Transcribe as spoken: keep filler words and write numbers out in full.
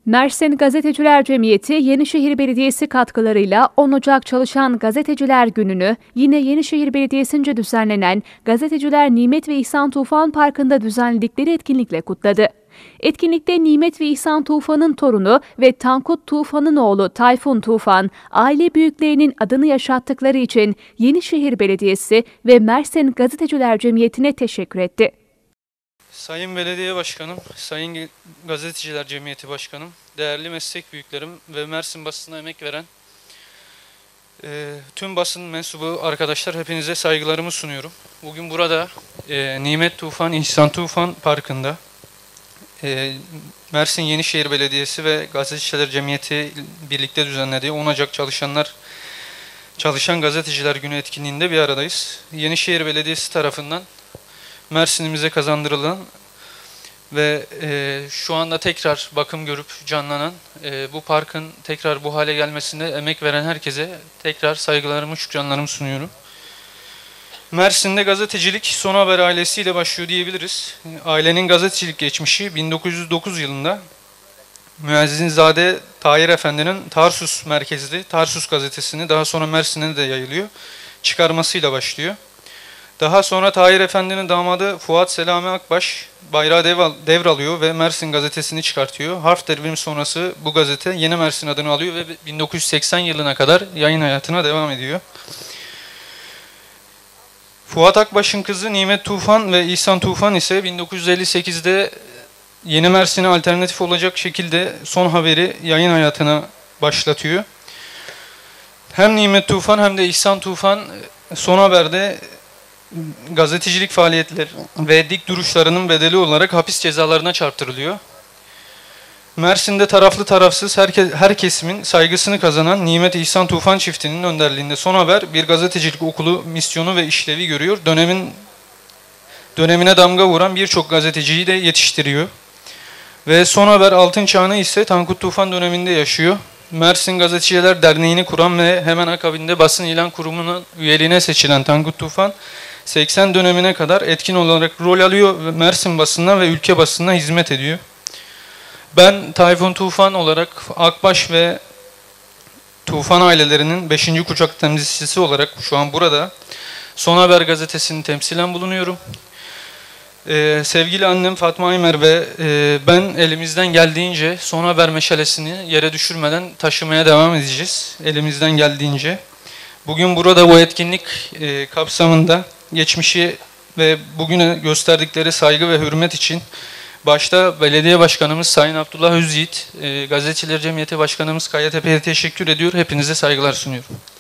Mersin Gazeteciler Cemiyeti, Yenişehir Belediyesi katkılarıyla on Ocak Çalışan Gazeteciler Günü'nü yine Yenişehir Belediyesi'nce düzenlenen Gazeteciler Nimet ve İhsan Tufan Parkı'nda düzenledikleri etkinlikle kutladı. Etkinlikte Nimet ve İhsan Tufan'ın torunu ve Tankut Tufan'ın oğlu Tayfun Tufan, aile büyüklerinin adını yaşattıkları için Yenişehir Belediyesi ve Mersin Gazeteciler Cemiyeti'ne teşekkür etti. Sayın Belediye Başkanım, Sayın Gazeteciler Cemiyeti Başkanım, değerli meslek büyüklerim ve Mersin basınına emek veren e, tüm basın mensubu arkadaşlar, hepinize saygılarımı sunuyorum. Bugün burada e, Nimet Tufan, İhsan Tufan Parkı'nda e, Mersin Yenişehir Belediyesi ve Gazeteciler Cemiyeti birlikte düzenlediği on Ocak Çalışanlar Çalışan Gazeteciler Günü etkinliğinde bir aradayız. Yenişehir Belediyesi tarafından Mersin'imize kazandırılan ve e, şu anda tekrar bakım görüp canlanan e, bu parkın tekrar bu hale gelmesinde emek veren herkese tekrar saygılarımı, şükranlarımı sunuyorum. Mersin'de gazetecilik Son Haber ailesiyle başlıyor diyebiliriz. Ailenin gazetecilik geçmişi bin dokuz yüz dokuz yılında Müezzinzade Tahir Efendi'nin Tarsus merkezli Tarsus gazetesini daha sonra Mersin'e de yayılıyor, çıkarmasıyla başlıyor. Daha sonra Tahir Efendi'nin damadı Fuat Selami Akbaş bayrağı devralıyor ve Mersin gazetesini çıkartıyor. Harf devrimi sonrası bu gazete Yeni Mersin adını alıyor ve bin dokuz yüz seksen yılına kadar yayın hayatına devam ediyor. Fuat Akbaş'ın kızı Nimet Tufan ve İhsan Tufan ise bin dokuz yüz elli sekizde Yeni Mersin'e alternatif olacak şekilde Son Haber'i yayın hayatına başlatıyor. Hem Nimet Tufan hem de İhsan Tufan Son Haber'de gazetecilik faaliyetleri ve dik duruşlarının bedeli olarak hapis cezalarına çarptırılıyor. Mersin'de taraflı tarafsız herke her kesimin saygısını kazanan Nimet İhsan Tufan çiftinin önderliğinde Son Haber bir gazetecilik okulu misyonu ve işlevi görüyor. Dönemin dönemine damga vuran birçok gazeteciyi de yetiştiriyor. Ve Son Haber altın çağını ise Tankut Tufan döneminde yaşıyor. Mersin Gazeteciler Derneği'ni kuran ve hemen akabinde Basın İlan Kurumu'nun üyeliğine seçilen Tankut Tufan, seksen dönemine kadar etkin olarak rol alıyor ve Mersin basınına ve ülke basınına hizmet ediyor. Ben Tayfun Tufan olarak Akbaş ve Tufan ailelerinin beşinci kuşak temsilcisi olarak şu an burada Son Haber gazetesini temsilen bulunuyorum. Ee, sevgili annem Fatma Aymer ve e, ben elimizden geldiğince Son Haber meşalesini yere düşürmeden taşımaya devam edeceğiz. Elimizden geldiğince. Bugün burada bu etkinlik e, kapsamında geçmişi ve bugüne gösterdikleri saygı ve hürmet için başta Belediye Başkanımız Sayın Abdullah Özyiğit, e, Gazeteciler Cemiyeti Başkanımız Kaya Tepe'ye teşekkür ediyor. Hepinize saygılar sunuyorum.